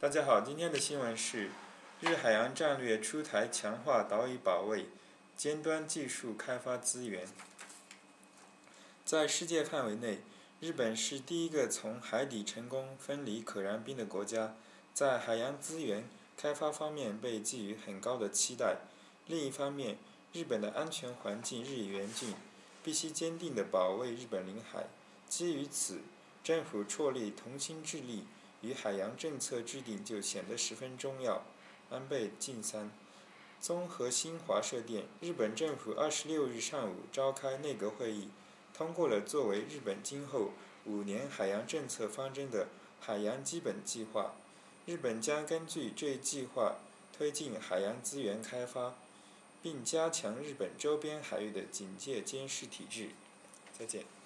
大家好，今天的新闻是：日海洋战略出台强化岛屿保卫、尖端技术开发资源。在世界范围内，日本是第一个从海底成功分离可燃冰的国家，在海洋资源开发方面被寄予很高的期待。另一方面，日本的安全环境日益严峻，必须坚定地保卫日本领海。基于此，政府辍力同心致力与海洋政策制定就显得十分重要。安倍晋三。综合新华社电，日本政府26日上午召开内阁会议，通过了作为日本今后5年海洋政策方针的海洋基本计划。日本将根据这一计划推进海洋资源开发，并加强日本周边海域的警戒监视体制。再见。